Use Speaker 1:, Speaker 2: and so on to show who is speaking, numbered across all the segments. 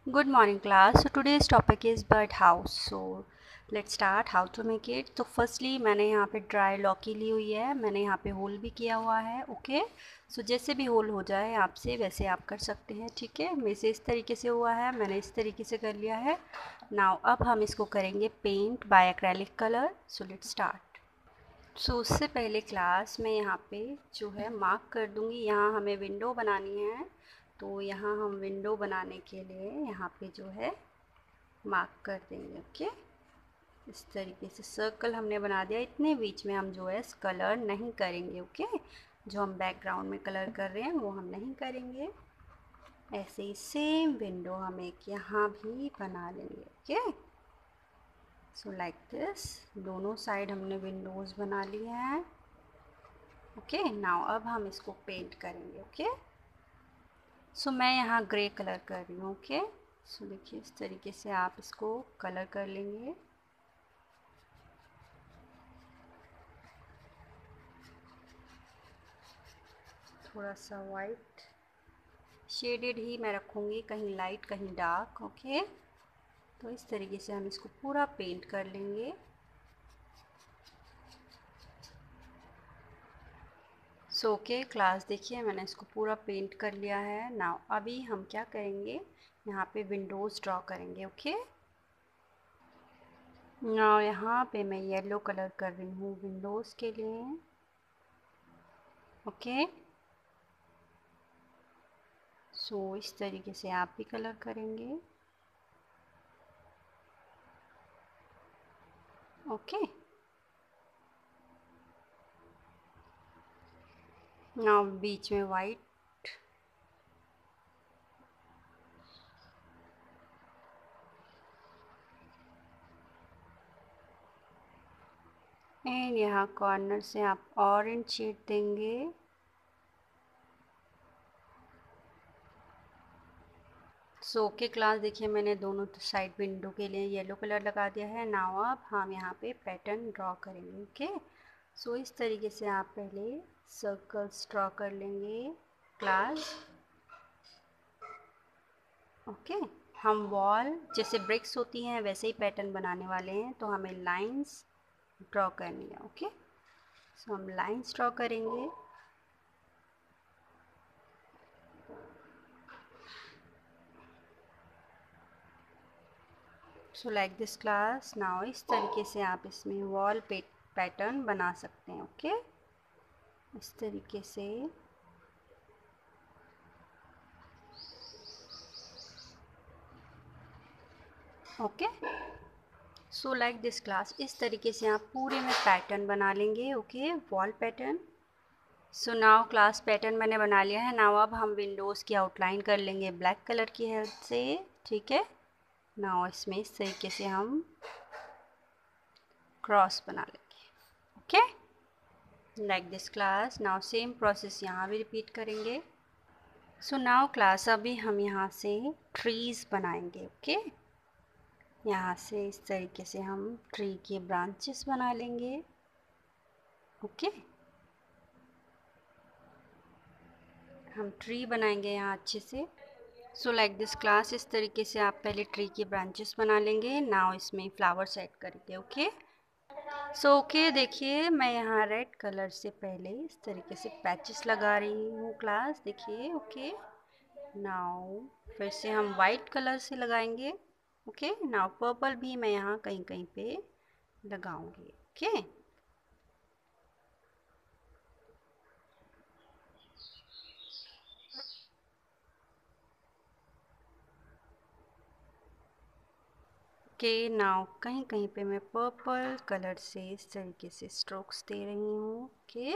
Speaker 1: Good morning class. So today's topic is bird house. So let's start how to make it. तो firstly मैंने यहाँ पे dry लौकी ली हुई है, मैंने यहाँ पे होल भी किया हुआ है. ओके सो जैसे भी होल हो जाए आपसे वैसे आप कर सकते हैं. ठीक है, मेरे से इस तरीके से हुआ है, मैंने इस तरीके से कर लिया है. नाउ अब हम इसको करेंगे paint by acrylic colour. So let's start. So उससे पहले क्लास में यहाँ पे जो है मार्क कर दूँगी. यहाँ हमें विंडो बनानी है, तो यहाँ हम विंडो बनाने के लिए यहाँ पे जो है मार्क कर देंगे. ओके, इस तरीके से सर्कल हमने बना दिया. इतने बीच में हम जो है कलर नहीं करेंगे. ओके, जो हम बैकग्राउंड में कलर कर रहे हैं वो हम नहीं करेंगे. ऐसे ही सेम विंडो हम एक यहाँ भी बना लेंगे. ओके, सो लाइक दिस दोनों साइड हमने विंडोज़ बना लिए हैं. ओके, नाउ अब हम इसको पेंट करेंगे. ओके, सो मैं यहाँ ग्रे कलर कर रही हूँ. ओके, सो देखिए इस तरीके से आप इसको कलर कर लेंगे. थोड़ा सा वाइट शेडेड ही मैं रखूँगी, कहीं लाइट कहीं डार्क. ओके, तो इस तरीके से हम इसको पूरा पेंट कर लेंगे. सो ओके क्लास, देखिए मैंने इसको पूरा पेंट कर लिया है. नाउ अभी हम क्या करेंगे, यहाँ पे विंडोज़ ड्रॉ करेंगे. ओके, नाउ यहाँ पे मैं येलो कलर कर रही हूँ विंडोज़ के लिए. ओके, सो इस तरीके से आप भी कलर करेंगे. ओके, नाउ बीच में वाइट. एंड यहाँ कॉर्नर से आप ऑरेंज शेड देंगे. सो ओके क्लास, देखिए मैंने दोनों साइड विंडो के लिए येलो कलर लगा दिया है. नाउ अब हम यहाँ पे पैटर्न ड्रॉ करेंगे. ओके, सो इस तरीके से आप पहले सर्कल्स ड्रॉ कर लेंगे क्लास. ओके, हम वॉल जैसे ब्रिक्स होती हैं वैसे ही पैटर्न बनाने वाले हैं, तो हमें लाइंस ड्रॉ करनी है. ओके, सो हम लाइंस ड्रॉ करेंगे. So like this class. Now इस तरीके से आप इसमें वॉल पैटर्न बना सकते हैं. ओके, इस तरीके से. Okay, so like this class, इस तरीके से आप पूरे में पैटर्न बना लेंगे. Okay, wall pattern. So now class pattern मैंने बना लिया है. नाउ अब हम विंडोज़ की आउटलाइन कर लेंगे ब्लैक कलर की हेल्प से. ठीक है, नाउ इसमें इस तरीके से हम क्रॉस बना लेंगे. Okay, like this class. Now same process यहाँ भी रिपीट करेंगे. सो नाउ क्लास अभी हम यहाँ से ट्रीज़ बनाएंगे. ओके, यहाँ से इस तरीके से हम ट्री के ब्रांचेस बना लेंगे. ओके, हम ट्री बनाएंगे यहाँ अच्छे से. सो लाइक दिस क्लास, इस तरीके से आप पहले ट्री के ब्रांचेस बना लेंगे. नाउ इसमें फ्लावर्स ऐड करेंगे. ओके, सो ओके देखिए मैं यहाँ रेड कलर से पहले इस तरीके से पैचेस लगा रही हूँ क्लास. देखिए. ओके, नाउ फिर से हम वाइट कलर से लगाएंगे. ओके, नाउ पर्पल भी मैं यहाँ कहीं कहीं पे लगाऊंगी. ओके, ओके, नाउ कहीं कहीं पे मैं पर्पल कलर से इस तरीके से स्ट्रोक्स दे रही हूँ. Okay,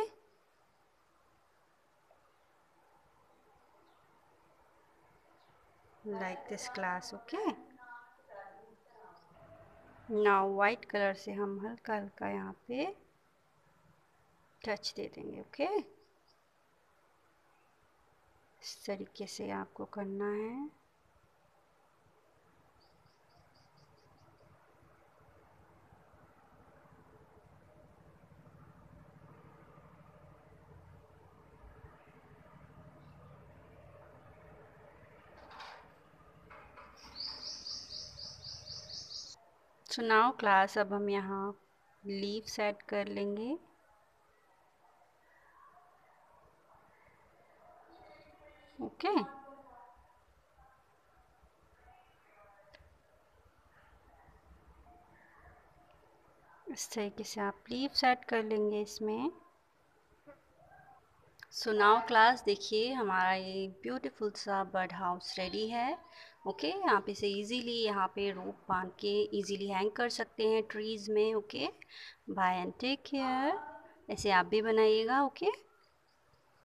Speaker 1: like this class. Okay, now white colour से हम हल्का हल्का यहाँ पे टच दे देंगे. ओके, इस तरीके से आपको करना है. सो नाउ क्लास, अब हम यहाँ लीव सेट कर लेंगे। ओके, इस तरीके से आप लीव सेट कर लेंगे इसमें। सो नाउ क्लास, देखिए हमारा ये ब्यूटीफुल सा बर्ड हाउस रेडी है। ओके, आप इसे इजीली यहाँ पे रोप बांध के इजीली हैंग कर सकते हैं ट्रीज़ में। Okay, bye and take care. ऐसे आप भी बनाइएगा। ओके।